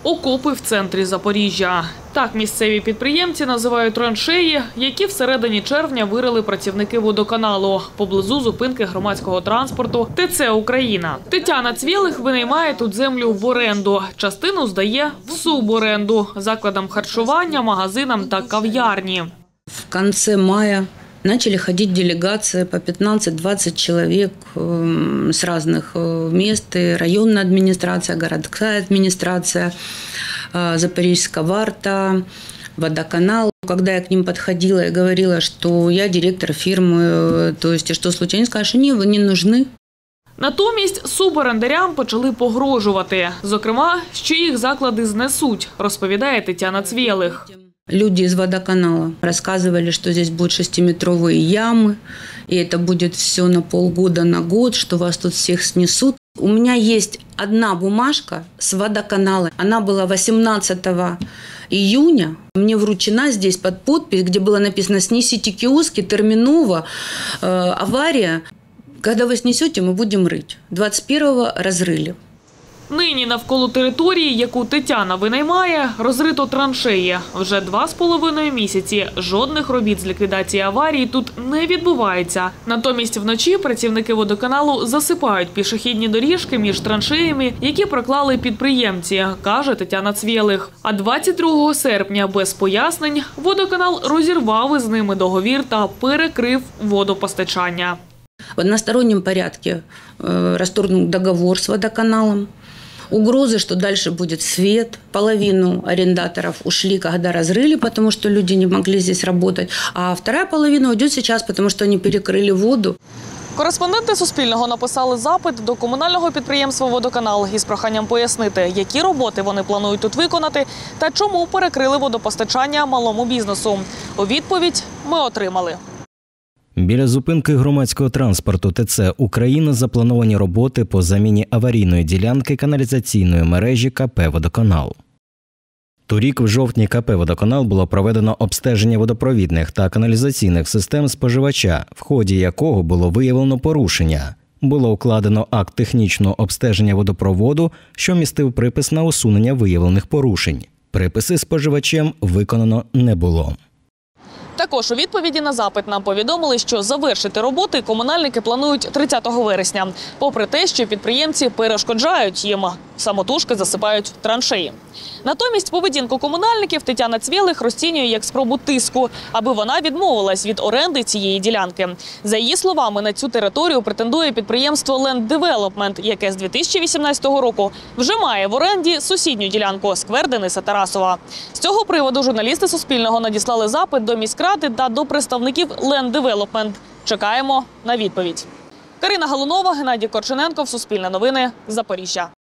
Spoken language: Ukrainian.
окопи в центрі Запоріжжя. Так місцеві підприємці називають траншеї, які всередині червня вирили працівники водоканалу поблизу зупинки громадського транспорту ТЦ «Україна». Тетяна Цвєлих винаймає тут землю в оренду. Частину здає в суборенду – закладам харчування, магазинам та кав'ярні. В конце мая начали ходить делегации по 15-20 человек с разных мест. И районная администрация, городская администрация, Запорижская ВАРТА, водоканал. Когда я к ним подходила и говорила, что я директор фирмы, то есть что случайно, скажут, что нет, вы не нужны. Натомість суборендарям почали погрожувати. Зокрема, що їх заклади знесуть, розповідає Тетяна Цвєлих. Люди из водоканала рассказывали, что здесь будут 6-метровые ямы, и это будет все на полгода, на год, что вас тут всех снесут. У меня есть одна бумажка с водоканала. Она была 18 июня. Мне вручена здесь под подпись, где было написано «Снесите киоски, терминово, авария. Когда вы снесете, мы будем рыть». 21-го разрыли. Нині навколо території, яку Тетяна винаймає, розрито траншеї. Вже 2,5 місяці жодних робіт з ліквідації аварії тут не відбувається. Натомість вночі працівники водоканалу засипають пішохідні доріжки між траншеями, які проклали підприємці, каже Тетяна Цвєлих. А 22 серпня без пояснень водоканал розірвав із ними договір та перекрив водопостачання. В одностороннем порядке расторгнут договор с водоканалом. Угрозы, что дальше будет свет. Половину арендаторов ушли, когда разрыли, потому что люди не могли здесь работать. А вторая половина уйдет сейчас, потому что они перекрыли воду. Кореспонденти Суспільного написали запит до комунального підприємства «Водоканал» із проханням пояснити, які роботи вони планують тут виконати та чому перекрили водопостачання малому бізнесу. У відповідь ми отримали. Біля зупинки громадського транспорту ТЦ «Україна» заплановані роботи по заміні аварійної ділянки каналізаційної мережі КП «Водоканал». Торік в жовтні КП «Водоканал» було проведено обстеження водопровідних та каналізаційних систем споживача, в ході якого було виявлено порушення. Було укладено акт технічного обстеження водопроводу, що містив припис на усунення виявлених порушень. Приписи споживачем виконано не було. Також у відповіді на запит нам повідомили, що завершити роботи комунальники планують 30 вересня, попри те, що підприємці перешкоджають їм, самотужки засипають траншеї. Натомість поведінку комунальників Тетяна Цвєлих розцінює як спробу тиску, аби вона відмовилась від оренди цієї ділянки. За її словами, на цю територію претендує підприємство Land Development, яке з 2018 року вже має в оренді сусідню ділянку – сквер Дениса Тарасова. З цього приводу журналісти Суспільного надіслали запит до міськради та до представників Land Development. Чекаємо на відповідь. Карина Галунова, Геннадій Корчененков, Суспільне новини, Запоріжжя.